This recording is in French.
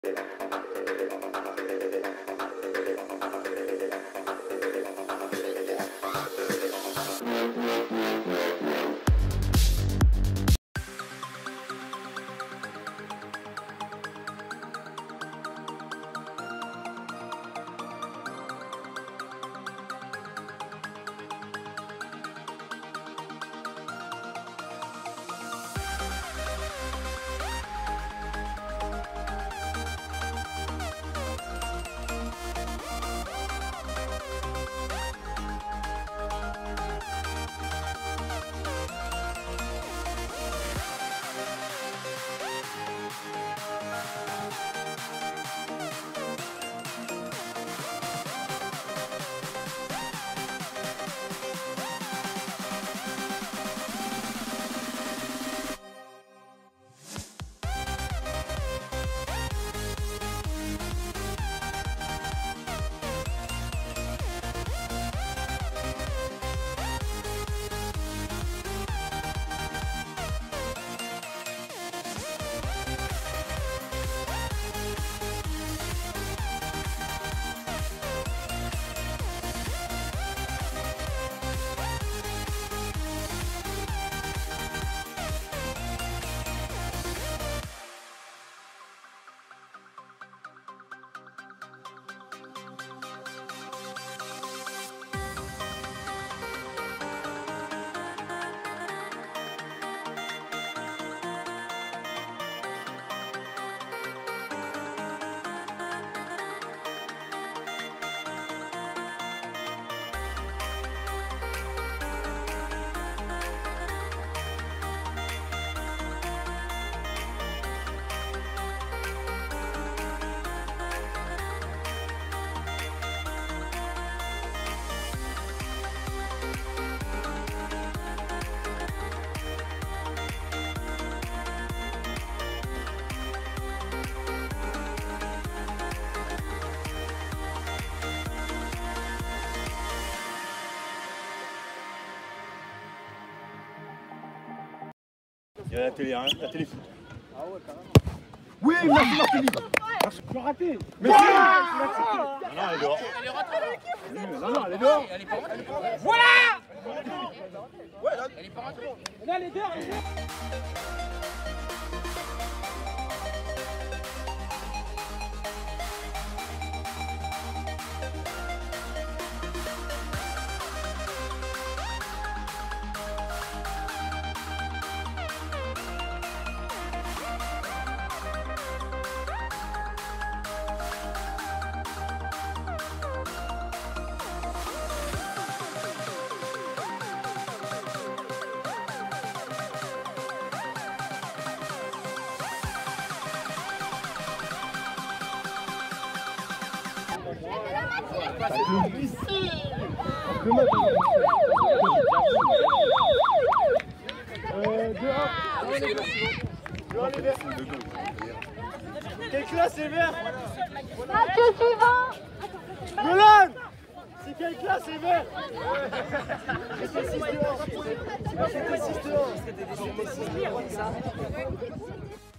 Il y a la télé, hein, la télé foot. Ah ouais, carrément. Oui, merci Martini. Tu as raté. Merci. Non, elle est dehors. Elle est rentrée. Non, elle est dehors. Elle est pas rentrée. Voilà. Elle est pas rentrée. Là, elle est dehors. Quelle classe est vert? Match suivant. Nolan! C'est quelle classe est vert? C'était 6 dehors. C'était 6 dehors.